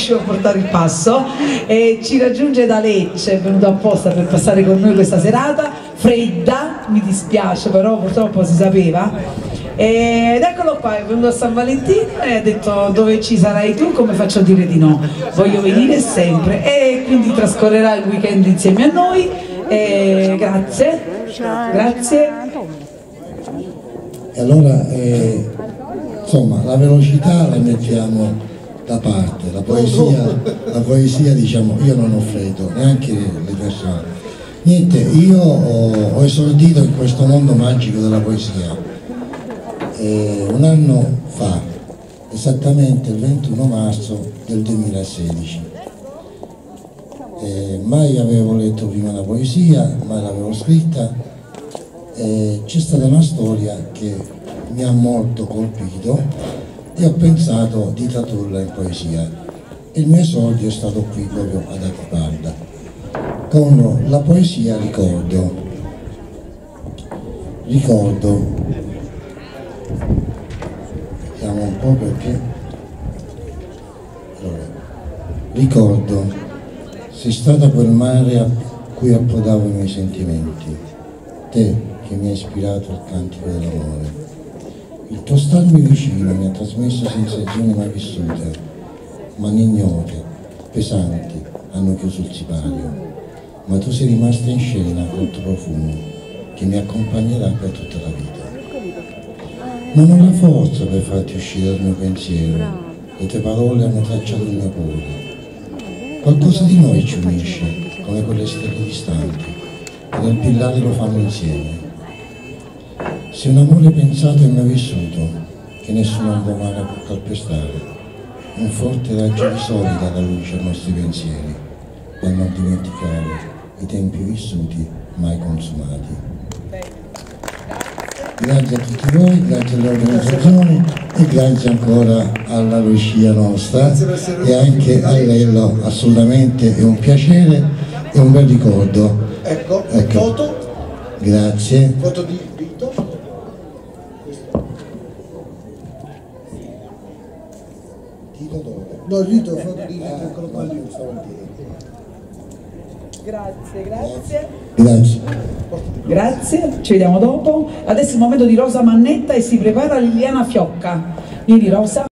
riuscivo a portare il passo, e ci raggiunge da Lecce, è venuto apposta per passare con noi questa serata, fredda, mi dispiace, però purtroppo si sapeva. Ed eccolo qua, è venuto a San Valentino e ha detto: dove ci sarai tu? Come faccio a dire di no? Voglio venire sempre, e quindi trascorrerà il weekend insieme a noi. Grazie, grazie. E allora, insomma, la velocità la mettiamo da parte, la poesia diciamo, io non ho freddo, neanche le persone. Niente, io ho esordito in questo mondo magico della poesia un anno fa, esattamente il 21 marzo del 2016. Mai avevo letto prima la poesia, mai l'avevo scritta. C'è stata una storia che mi ha molto colpito e ho pensato di tradurla in poesia. Il mio esordio è stato qui proprio ad Aquiparda con la poesia Ricordo. Vediamo un po' perché. Allora, ricordo, sei stata quel mare a cui approdavo i miei sentimenti, te che mi ha ispirato al cantico dell'amore. Il tuo starmi vicino mi ha trasmesso sensazioni mai vissute, mani ignote, pesanti, hanno chiuso il sipario, ma tu sei rimasta in scena col tuo profumo, che mi accompagnerà per tutta la vita. Non ho la forza per farti uscire dal mio pensiero, le tue parole hanno tracciato il mio cuore. Qualcosa di noi ci unisce, come quelle stelle distanti, che nel pillare lo fanno insieme. Sei un amore pensato e mai vissuto, che nessun ombromare può calpestare, un forte raggio di sole dà la luce ai nostri pensieri, per non dimenticare i tempi vissuti mai consumati. Grazie a tutti voi, grazie alle organizzazioni e grazie ancora alla Lucia nostra e anche a Lello, assolutamente è un piacere e un bel ricordo. Ecco. Foto? Grazie. Foto di Vito? Tito dove? No, Vito, foto di Vito, eccolo qua lì, Grazie, ci vediamo dopo. Adesso è il momento di Rosa Mannetta e si prepara Liliana Fiocca. Vieni Rosa.